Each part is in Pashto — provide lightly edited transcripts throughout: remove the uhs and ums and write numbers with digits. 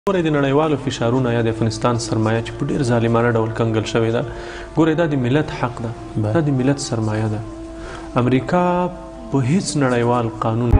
ګورئ د نړیوالو فشارونه یا د افغانستان سرمایه چې په ډېر ظالمانه ډول کنګل شوې ده، ګورئ دا د ملت حق ده، دا د ملت سرمایه ده. امریکا په هیڅ نړیوال قانون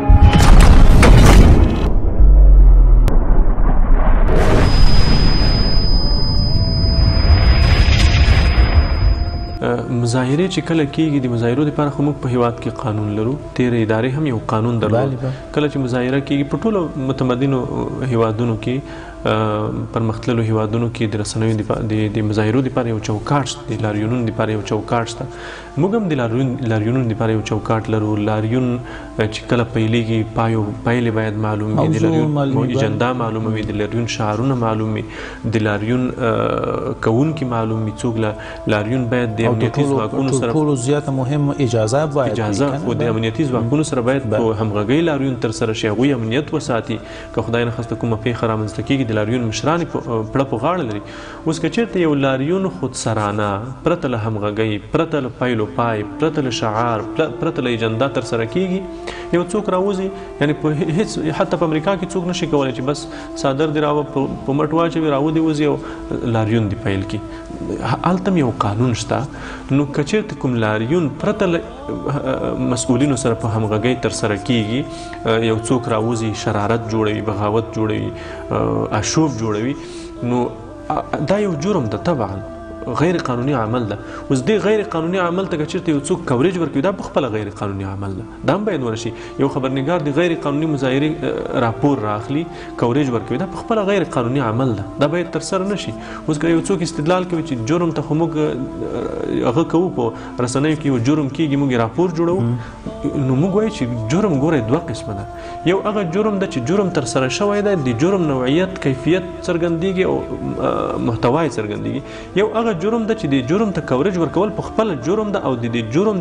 مظاهرې چې کله کېږي د مظاهرو دپاره خو موږ په هېواد کې قانون لرو، تېرې ادارې هم یو قانون درلود. کله چې مظاهره کېږي په ټولو متمدنو هېوادونو کې، پرمختللو هېوادونو کې د رسنیو د مظاهرو دپاره یو چوکاټ شته، د لاریونونو دپاره یو چوکاټ شته. موږ هم د لاریونونو دپاره یو چوکاټ لرو. لاریون چې کله پیلېږي پایلې باید معلوم وي، د لاریون اجنډا معلومه وي، د لاریون شعارونه معلوم وي، د لاریون کوونکي معلوم وي. څوک لاریون باید د امنیتي ځواکونو سره ټولو زیاته مهم اجازه باید اجازه خو د امنیتي ځواکونو سره باید په همغږۍ لاریون ترسره شي، هغوی امنیت وساتي. که خدای نخواسته کومه پیښه رامنځته کېږي د لاریون مشران پړه په غاړه لري. اوس که چېرته یو لاریون خودسرانه پرته له همغږۍ، پرته له پیل و پای، پرته له شعار، پرته له اجنډا ترسره کېږي، یو څوک راوځي، یعنې په هېڅ حتی په امریکا کې څوک نشي کولی چې بس څادر دې په مټ واچوي، راودې وځي او لاریون دې پیل کړي. هلته یو قانون شته. نو که چېرته کوم لاریون پرته له مسؤلینو سره په همغږۍ ترسره کېږي، یو څوک راوځي شرارت جوړوي، بغاوت جوړوي، اشوب جوړوي، نو دا یو جرم ده، طبعا غیر قانوني عمل ده. اوس دې غیر قانوني عمل ته که چېرته یو څوک کوریج ورکوي، دا پخپله غیر قانوني عمل ده، دا هم باید ونشي. یو خبرنګار د غیر قانوني مظاهرې راپور راخلي، کوریج ورکوي، دا پخپله غیر قانوني عمل ده، دا باید ترسره نشي. اوس که یو څوک استدلال کوي چې جرم ته خو موږ هغه کوو، په رسنیو کې یو جرم کېږي موږ راپور جوړوو، نو موږ وایو چې جرم ګورئ دوه قسمه ده. یو هغه جرم ده چې جرم ترسره شوی دی، د جرم نوعیت، کیفیت څرګندېږي او محتوا یې څرګندېږي. یو هغه جرم ده چې د جرم ته کوریج ورکول په خپله جرم ده او د جرم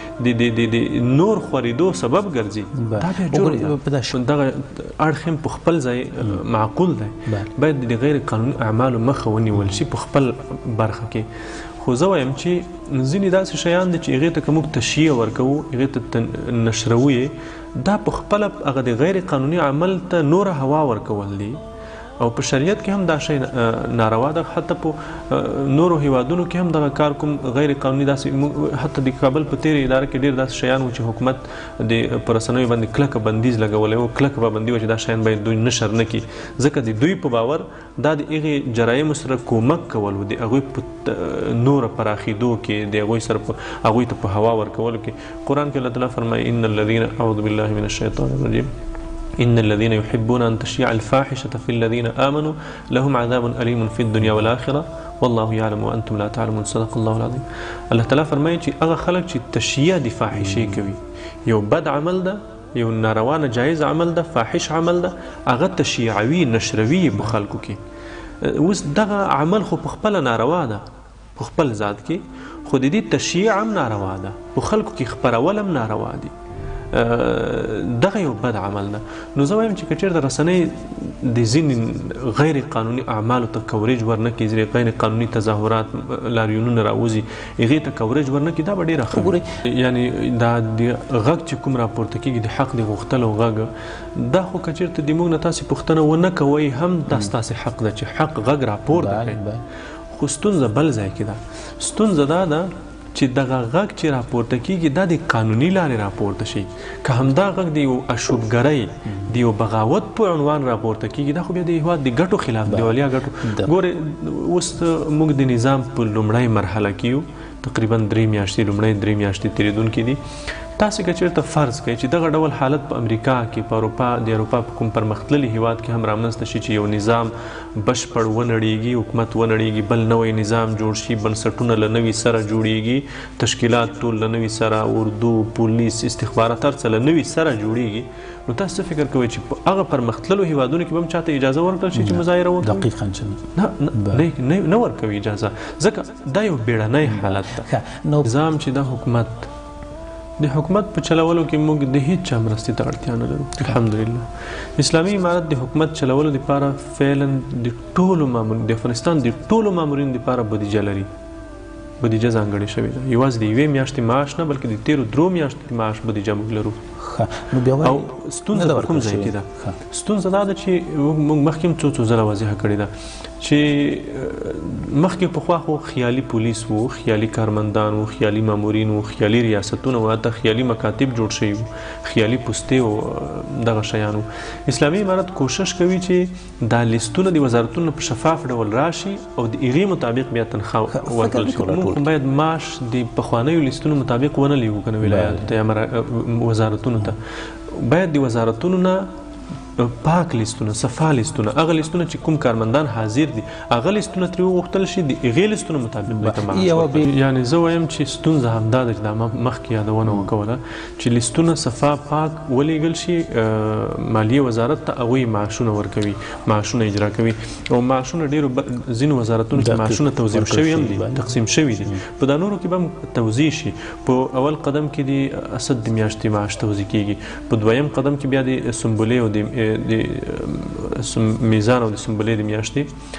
د نور خورېدو سبب ګرځي، دا بیا جرم ده. دغه اړخ هم په خپل ځای معقول دی، باید د غیر قانوني اعمالو مخه ونیول شي په خپل برخه کې. خو زه وایم چې ځینې داسې شیان دي چې هغې ته که موږ تشیع ورکوو، هغې ته نشروو یې، دا په خپله هغه د غیر قانوني عمل ته نوره هوا ورکول دي. او په شریعت کې هم دا شی ناروا ده. حتی په نورو هیوادونو کې هم دغه کار کوم غیر قانوني داسې، حتی د کابل په تېره اداره کې ډېر داسې شیان وو چې حکومت د په رسنیو باندې کلکه بندیز لګولی و، کلکه پابندي وه چې دا شیان باید دوی نشر نه کړي، ځکه د دوی په باور دا د هغې جرایمو سره کومک کول و، د هغوی په نوره پراخېدو کې، د هغوی سره هغوی ته په هوا ورکولو کې. قرآن کې الله تعالی فرمایي ان الذین اعوذ بالله من الشیطان الرجیم إن الذين يحبون أن تشيع الفاحشة في الذين آمنوا لهم عذاب أليم في الدنيا والآخرة والله يعلم وأنتم لا تعلمون. صدق الله العظيم. الله تعالی فرمایي چې هغه خلک چې تشیع د فاحشې کوي، یو بد عمل ده، یو ناروا ناجایز عمل ده، فاحش عمل ده، هغه تشیعوي، نشروي په خلکو کې. اوس دغه عمل خو په خپله ناروا ده په خپل ذات کې، خو د دې تشیع هم ناروا ده، په خلکو کې خپرول هم ناروا دي. دغه یو بد عمل ده. نو زه وایم چې که چېرته رسنۍ د ځینې غیر قانوني اعمالو ته کوریج ورنه کړي، ځینې غیر قانوني تظاهرات، لاریونونه راوځي، هغې ته کوریج ورنه کړي، دا به ډېره ښه وي. یعنې دا د غږ چې کوم راپورته کېږي، د حق د غوښتلو غږ، دا خو که چېرته د موږ نه تاسې پوښتنه ونه کوئ، هم دا ستاسې حق ده چې حق غږ راپورته کړئ. خو ستونزه بل ځای کې ده. ستونزه دا ده چې دغه غږ چې راپورته کېږي، دا د قانوني لارې راپورته شي. که همدا غږ د یو اشوبګرۍ، د یو بغاوت په عنوان راپورته کېږي، دا خو بیا د هېواد د ګټو خلاف، د اولیا ګټو. ګورې اوس موږ د نظام په لومړۍ مرحله کې یو، تقریبا 3 میاشتې، لومړۍ 3 میاشتې تېرېدونکې دي. تاسې که چېرته فرض کړئ چې دغه ډول حالت په امریکا کې، په د اروپا په کوم پرمختللي هېواد کې هم رامنځته شي، چې یو نظام بشپړ ونړېږي، حکومت ونړېږي، بل نوی نظام جوړ شي، بنسټونه له نوي سره جوړېږي، تشکیلات ټول له نوي سره، اردو، پولیس، استخبارات، هر څه له نوي سره جوړېږي، نو تاسو څه فکر کوئ چې په هغه پرمختللو هېوادونو کې به هم چاته اجازه ورکړل شي چې مظاهره وکړي؟ دقیقاً چې نه ورکوي اجازه، ځکه دا یو بیړنی حالت ده. نظام چې دا حکومت، د حکومت په چلولو کې موږ د هیڅ چا مرستې ته اړتیا نه لرو. الحمدلله اسلامي امارت د حکومت چلولو دپاره فعلا د ټولو مامورین، د افغانستان د ټولو مامورینو دپاره بودیجه لري، بودیجه ځانګړې شوې ده. یوازې د 1 میاشتې معاش نه، بلکې د تېرو 3 میاشتو د معاش بودیجه موږ لرو. نو بیا او ستونزه په کوم ځای کې ده؟ ستونزه دا ده چې موږ مخکې هم څو ځله واضحه کړې ده چې مخکې پخوا خو خیالي پولیس وو، خیالي کارمندان وو، خیالي مامورین وو، خیالي ریاستونه وو، حتی خیالي مکاتب جوړ شوي وو، خیالي پوستې وو، دغه شیان وو. اسلامي امارت کوشش کوي چې دا لیستونه د وزارتونو په شفاف ډول راشي او د هغې مطابق بیا تنخواه ورکړل شي. موږ باید معاش د پخوانیو لیستونو مطابق ونه لیږو که نه ولایاتو ته یا وزارتونو ته. باید د وزارتونو نه پاک لیستونه، صفا لیستونه، هغه لیستونه چې کوم کارمندان حاضر دي هغه لیستونه ترې وغوښتل شي د هغې لیستونو مطابق ورته معاش ورکړي. یعنې زه وایم چې ستونزه همدا ده چې دا مخکې یادونه وکوله چې لیستونه صفا پاک ولیږل شي مالیې وزارت ته، هغوی معاشونه ورکوي، معاشونه اجرا کوي. او معاشونه ډېرو ځینو وزارتونو کې معاشونه توزیع شوي هم دي، تقسیم شوي دي. په دا نورو کې به هم توزیع شي. په اول قدم کې د اسد د میاشتې معاش توزیع کیږي، په دویم قدم کې بیا د سنبلې او د میزان او د سنبلې د میاشتې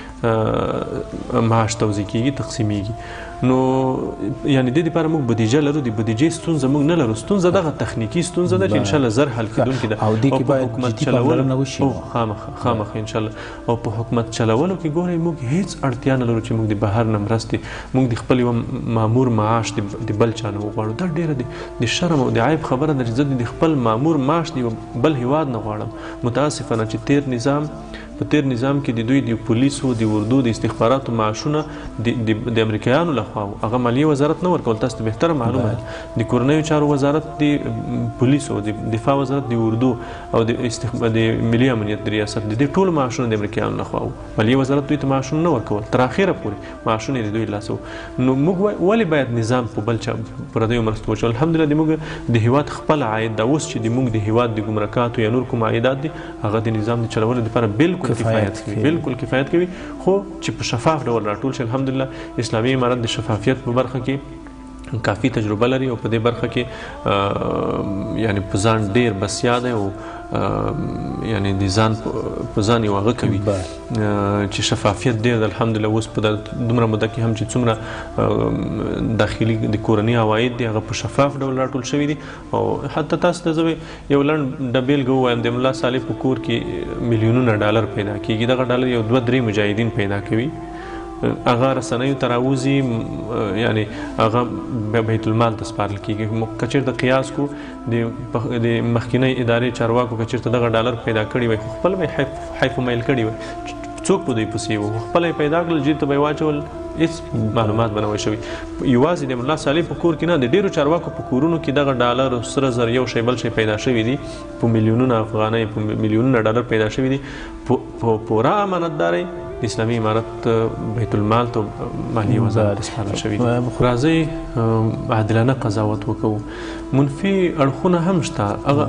معاش توزیع کیږي، تقسیمیږي. نو یعنی د دې لپاره موږ بودیجه لرو، د بودیجې ستونزه موږ نه لرو. ستونزه دغه تخنیکي ستونزه ده چې انشاءالله زر حل کېدونکې ده. او دې کې باید جدي پاملرنه وشي. خامخا انشاءالله. او په حکومت چلولو کې ګورئ موږ هیڅ اړتیا نه لرو چې موږ د بهر نه مرستې، موږ د خپل یوه مامور معاش د بل چا نه وغواړو. دا ډېره د شرم او د عیب خبره ده چې زه د خپل مامور معاش د بل هیواد نه غواړم. متاسفانه چې په تیر نظام کې د دوی د پولیسو، د اردو، د استخباراتو معاشونه د امریکایانو لخوا وو، هغه مالیې وزارت نه ورکول. تاسو ته بهتره معلومه ده د کورنیو چارو وزارت د پولیسو، د دفاع وزارت د اردو او د ملي امنیت د ریاست د دې ټولو معاشونه د امریکایانو لخوا وو. مالیې وزارت دوی ته معاشونه نه ورکول، تر اخره پورې معاشونه د دوی لاسه وو. نو موږ ولې باید نظام په بل چا پردیو مرستو وچو؟ الحمدلله د موږ د هیواد خپل عاید دا اوس چې د موږ د هیواد د ګمرکاتو یا نور کوم عایدات دي هغه د نظام د چلولو لپاره بالکل کفایت کوي، خو چې په شفاف ډول راټول شي. الحمدلله اسلامي امارت د شفافیت په برخه کې کافي تجربه لري او په دې برخه کې یعنی په ځان ډېر بسیا دی او یعنی د ځان په ځان یو هغه کوي چې شفافیت ډېر دی. الحمدلله اوس په دومره موده کې هم چې څومره داخلي د کورني عواید دي هغه په شفاف ډول راټول شوي دي. او حتی تاسو ته زه یو لنډ بیلګه ووایم، د ملا صالح په کور کې میلیونونه ډالر پیدا کېږي. دغه ډالر یو 2-3 مجاهدین پیدا کوي، هغه رسنیو ته راوځي، یعنی هغه بیت المال ته سپارل کېږي. که چېرته قیاس کو د مخکینۍ ادارې چارواکو که چېرته دغه ډالر پیدا کړي وای، خو خپله به یې حیف میل کړي وای، څوک په دوی پسې وو، خپله یې پیدا کړل، جیب ته به یې واچول، هېڅ معلومات به نه وای شوي. یوازې د ملا صالح په کور کې نه، د ډېرو چارواکو په کورونو کې دغه ډالر، سره زر، یو شی بل شی پیدا شوي دي، په میلیونونه افغانۍ، په میلیونونه ډالر پیدا شوي دي. په پوره امانتدارۍ د اسلامي امارت بیت المال ته مالیې وزارت سپارل شوي دي. راځئ عادلانه قضاوت وکړو. منفي اړخونه هم شته،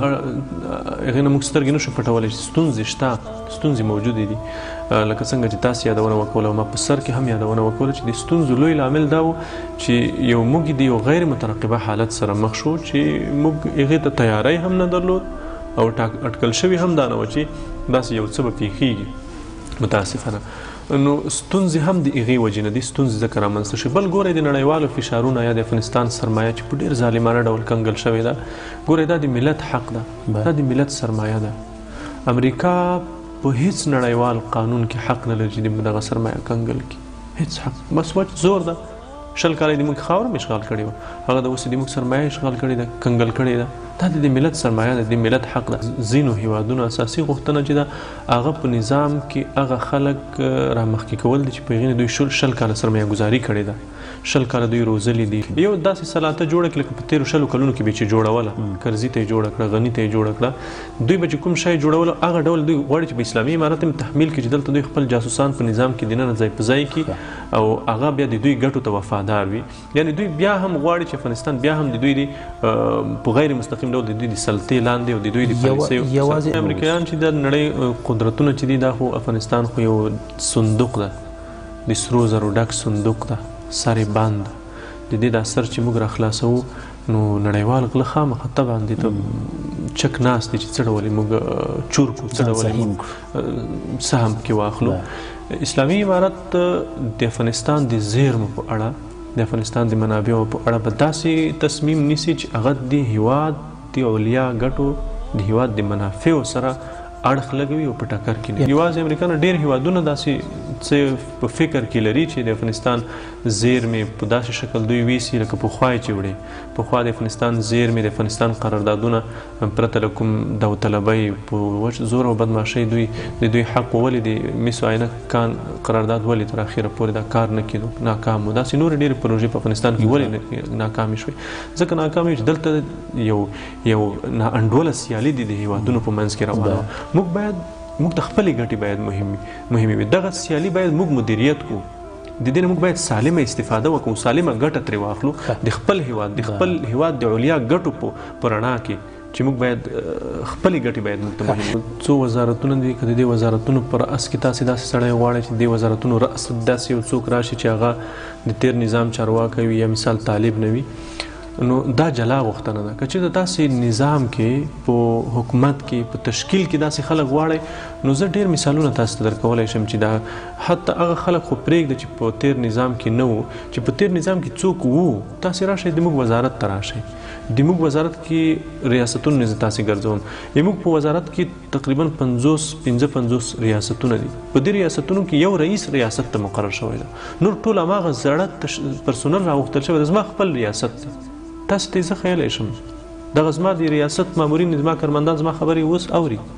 هغې نه موږ سترګې نشو پټولی چې ستونزې شته، ستونزې موجودې دي. لکه څنګه چې تاسو یادونه وکوله او ما په سر کې هم یادونه وکوله چې د ستونزو لوی لامل دا و چې موږ د یو غیر مترقبه حالت سره مخ شو چې موږ هغې ته تیاری هم نه درلود او اټکل شوي هم دا نه و چې داسې یو څه به پیښیږي. متاسفانه نو ستونزې هم د هغې وجې نه دي، ستونزې ځکه رامنځته شي. بل ګورئ د نړیوالو فشارونه یا د افغانستان سرمایه چې په ډېر ظالمانه ډول کنګل شوې ده، ګورئ دا د ملت حق ده، دا د ملت سرمایه ده. امریکا په هیڅ نړیوال قانون کې حق نه لري چې دغه سرمایه کنګل کړي، هیڅ حق. بس وچ زور ده. 20 کاله د موږ خاوره هم اشغال کړې وه، هغه د اوس د موږ سرمایه اشغال کړې ده، کنګل کړې ده. دا د ملت سرمایه ده، د ملت حق ده. ځینو هیوادونو اساسي غوښتنه چې ده هغه په نظام کې هغه خلک رامخکې کول دي چې په هغې دوی 20 کاله سرمایه ګزاري کړې ده، 20 کاله دوی روزلي دي. یو داسې سلاته جوړه کړي لکه په تېرو 20 کلونو کې به چې جوړوله، کرزي ته یې جوړه کړه، غني ته یې جوړه کړه. دوی به چې کوم شی جوړولو هغه ډول دوی غواړي چې په اسلامي امارت هم تحمیل کړي چې دلته دوی خپل جاسوسان په نظام کې دننه ځای په ځای کړي او هغه بیا د دوی ګټو ته وفادار وي. یعنې دوی بیا هم غواړي چې افغانستان بیا هم د دوی په غیر مستقیم ډول د دوی د سلطې لاندې او د دوی د پالیسیو امریکایان چې د نړۍ قدرتونه چې دي دا خو افغانستان خو یو صندوق ده، د سرو زرو ډک صندوق ده، سر یې بند ده. د دې دا سر چې موږ راخلاصوو نو نړیوال غله خامخا طبعا دې ته چک ناست دي چې څه ډول موږ چور کړو، څه ډول موږ سهم پکې واخلو. اسلامي امارت د افغانستان د زیرمو په اړه، د افغانستان د منابعو په اړه به داسې تصمیم نیسي چې هغه د هیواد د حکومتي علیا ګټو د هیواد د منافعو سره اړخ لګوي او په ټکر کې نه یوازې امریکا نه ډېر هیوادونه داسې څه په فکر کې لري چې د افغانستان زیرمې په داسې شکل دوی ویسي لکه پخوا یې چې وړې پخوا د افغانستان زیرمې د افغانستان قراردادونه پرته له کوم داوطلبۍ په زور او بدماشۍ د دوی حق ولې د مسو عینک کان قرارداد ولې تر اخره پورې دا کار نه کېدو ناکام و داسې نورې ډېرې پروژې په افغانستان کې ولې ناکامې شوې ځکه ناکامې چې دلته یو ناانډوله سیالي د هیوادونو په منځ کې روانه موږ د خپلې ګټې باید مهمې وي دغه سیالي باید موږ مدیریت کړو د دې نه موږ باید سالمه استفاده وکړو سالمه ګټه ترې واخلو د خپل هیواد د علیا ګټو په رڼا کې چې موږ باید خپلې ګټې باید موږ ته مهمې څو وزارتونه دي که د دې وزارتونو پر اس کې تاسې داسې سړی غواړئ چې د وزارتونو رأس داسې یو څوک راشي چې هغه د تیر نظام چارواکی وي یا مثال طالب نه وي نو دا جلا غوښتنه ده که چېرته داسې نظام کې په حکومت کې په تشکیل کې داسې خلک غواړئ نو زه ډېر مثالونه تاسو ته درکولی شم چې دا حتی هغه خلک خو پرېږده چې په تیر نظام کې نه وو چې په تیر نظام کې څوک وو تاسې راشئ د موږ وزارت ته راشئ د موږ وزارت کې ریاستونه نه زه تاسې ګرځوم موږ په وزارت کې تقریبا 50 ریاستونه دي په دې ریاستونو کې یو رئیس ریاست ته مقرر شوی ده نور ټول هماغه زړه پرسونل راغوښتل شوی ده زما خپل ریاست دی تاسو ته زه خیالی شم دغه زما د ریاست مامورین زما کارمندان زما خبرې اوس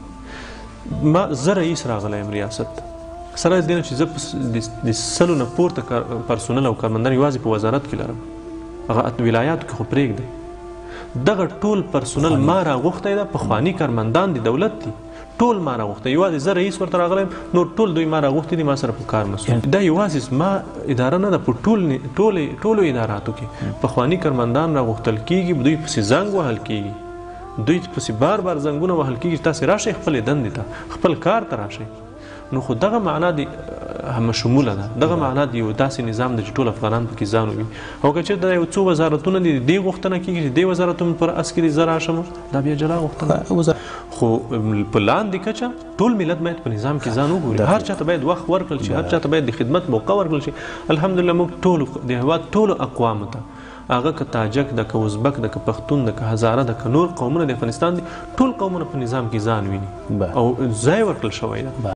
اوري زه رئیس راغلی یم ریاست سره د دې نه چې زه د 100 نه پورته پرسونل او کارمندان یوازې په وزارت کې لرم هغه ولایاتو کې خو پرېږدئ دغه ټول پرسونل ما راغوښتی ده پخواني کارمندان د دولت دي ټول ما راغوښتی یوازې زه رئیس ورته راغلی یم نور ټول دوی ما راغوښتي دي ما سره په کار مسؤل دا یوازې زما اداره نه ده په ټولو اداراتو کې پخواني کارمندان راغوښتل کېږي دوی پسې زنګ وهل کېږي دوی پسې بار زنګونه وهل کېږي تاسې راشئ خپلې دندې ته خپل کار ته راشئ نو خو دغه معنا د همشموله ده دغه معنا د یو داسې نظام د چې ټول افغانان پکې ځان وي او که چېرته یو څو وزارتونه دي د دې غوښتنه کېږي چې دې وزارتونو پر اس کې زه راشم دا بیا جلا غوښتنه خو په لاندې کچه ټول ملت باید په نظام کې ځان وګوري هر چاته باید وخت ورکړل شي هر چاته باید د خدمت موقع ورکړل شي الحمدلله موږ ټول د هېواد ټولو اقوامو ته هغه که تاجک ده که ازبک ده که پښتون ده که هزاره ده که نور قومونه د افغانستان دي ټول قومونه په نظام کې ځان ویني او ځای ورکړل شوی ده